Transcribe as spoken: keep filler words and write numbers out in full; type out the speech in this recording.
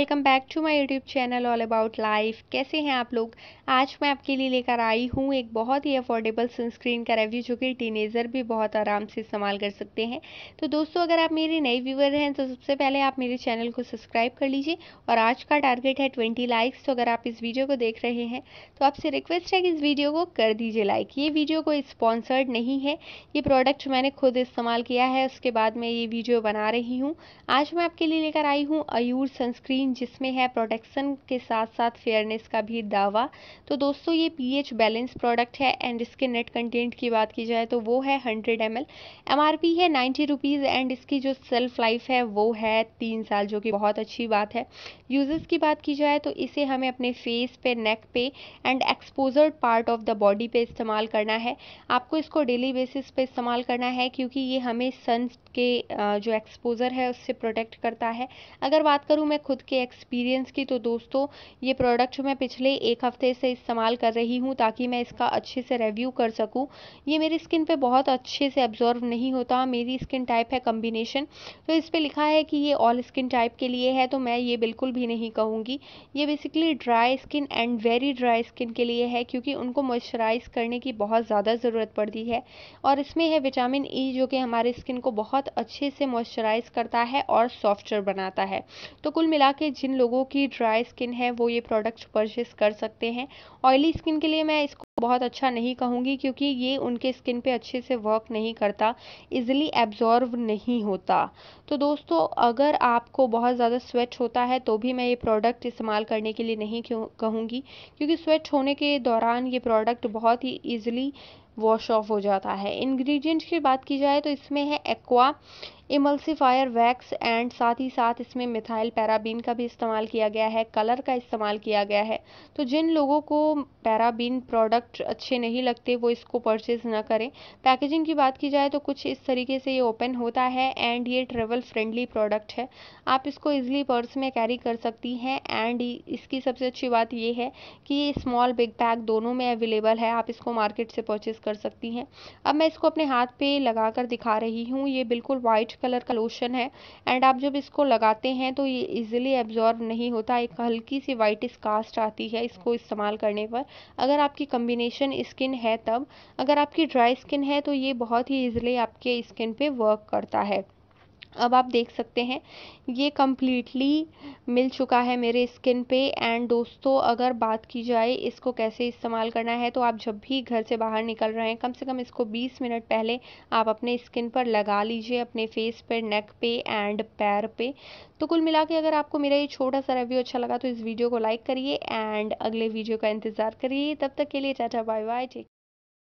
Welcome back to my YouTube channel all about life. कैसे हैं आप लोग। आज मैं आपके लिए लेकर आई हूँ एक बहुत ही अफोर्डेबल सनस्क्रीन का रिव्यू जो कि टीनेजर भी बहुत आराम से इस्तेमाल कर सकते हैं। तो दोस्तों, अगर आप मेरे नए व्यूअर हैं तो सबसे पहले आप मेरे चैनल को सब्सक्राइब कर लीजिए और आज का टारगेट है ट्वेंटी लाइक्स। तो अगर आप इस वीडियो को देख रहे हैं तो आपसे रिक्वेस्ट है कि इस वीडियो को कर दीजिए लाइक। ये वीडियो कोई स्पॉन्सर्ड नहीं है, ये प्रोडक्ट मैंने खुद इस्तेमाल किया है, उसके बाद मैं ये वीडियो बना रही हूँ। आज मैं आपके लिए लेकर आई हूँ अयूर सनस्क्रीन, जिसमें है प्रोटेक्शन के साथ साथ फेयरनेस का भी दावा। तो दोस्तों, ये पीएच बैलेंस प्रोडक्ट है एंड इसके नेट कंटेंट की बात की जाए तो वो है hundred M L. M R P है नाइन्टी रुपीज़ एंड इसकी जो सेल्फ लाइफ है वो है तीन साल, जो कि बहुत अच्छी बात है। यूजेस की बात की जाए तो इसे हमें अपने फेस पे, नेक पे and exposed part of the body पे इस्तेमाल करना है। आपको इसको डेली बेसिस पे इस्तेमाल करना है क्योंकि ये हमें सन के जो एक्सपोजर है उससे प्रोटेक्ट करता है। अगर बात करूँ मैं खुद के एक्सपीरियंस की तो दोस्तों, ये प्रोडक्ट मैं पिछले एक हफ्ते से इस्तेमाल कर रही हूँ ताकि मैं इसका अच्छे से रिव्यू कर सकूँ। ये मेरी स्किन पे बहुत अच्छे से एब्जॉर्व नहीं होता। मेरी स्किन टाइप है कॉम्बिनेशन, तो इस पे लिखा है कि ये ऑल स्किन टाइप के लिए है, तो मैं ये बिल्कुल भी नहीं कहूँगी। ये basically dry skin and very dry skin के लिए है क्योंकि उनको मॉइस्चराइज करने की बहुत ज़्यादा ज़रूरत पड़ती है। और इसमें है विटामिन ई जो कि हमारे स्किन को बहुत अच्छे से मॉइस्चराइज करता है और सॉफ्टर बनाता है। तो कुल मिला के जिन लोगों की ड्राई स्किन है वो ये प्रोडक्ट परचेस कर सकते हैं। ऑयली स्किन के लिए मैं इसको बहुत अच्छा नहीं कहूँगी क्योंकि ये उनके स्किन पे अच्छे से वर्क नहीं करता, इजीली एब्जॉर्व नहीं होता। तो दोस्तों, अगर आपको बहुत ज़्यादा स्वेट होता है तो भी मैं ये प्रोडक्ट इस्तेमाल करने के लिए नहीं क्यों कहूँगी, क्योंकि स्वेट होने के दौरान ये प्रोडक्ट बहुत ही ईजिली वॉश ऑफ हो जाता है। इंग्रेडिएंट्स की बात की जाए तो इसमें है एक्वा इमल्सिफायर वैक्स एंड साथ ही साथ इसमें मिथाइल पैराबीन का भी इस्तेमाल किया गया है, कलर का इस्तेमाल किया गया है। तो जिन लोगों को पैराबीन प्रोडक्ट अच्छे नहीं लगते वो इसको परचेज ना करें। पैकेजिंग की बात की जाए तो कुछ इस तरीके से ये ओपन होता है एंड ये ट्रेवल फ्रेंडली प्रोडक्ट है। आप इसको इजीली पर्स में कैरी कर सकती हैं एंड इसकी सबसे अच्छी बात ये है कि ये स्मॉल बिग पैक दोनों में अवेलेबल है, आप इसको मार्केट से परचेज कर सकती हैं। अब मैं इसको अपने हाथ पे लगाकर दिखा रही हूँ। ये बिल्कुल वाइट कलर का लोशन है एंड आप जब इसको लगाते हैं तो ये इजीली एब्जॉर्ब नहीं होता, एक हल्की सी वाइटिश कास्ट आती है इसको इस्तेमाल करने पर। अगर आपकी कॉम्बिनेशन स्किन है तब, अगर आपकी ड्राई स्किन है तो ये बहुत ही इजीली आपके स्किन पे वर्क करता है। अब आप देख सकते हैं ये कम्प्लीटली मिल चुका है मेरे स्किन पे। एंड दोस्तों, अगर बात की जाए इसको कैसे इस्तेमाल करना है तो आप जब भी घर से बाहर निकल रहे हैं कम से कम इसको बीस मिनट पहले आप अपने स्किन पर लगा लीजिए, अपने फेस पर, नेक पे एंड पैर पे। तो कुल मिला के अगर आपको मेरा ये छोटा सा रिव्यू अच्छा लगा तो इस वीडियो को लाइक करिए एंड अगले वीडियो का इंतज़ार करिए। तब तक के लिए टाटा बाय बाय।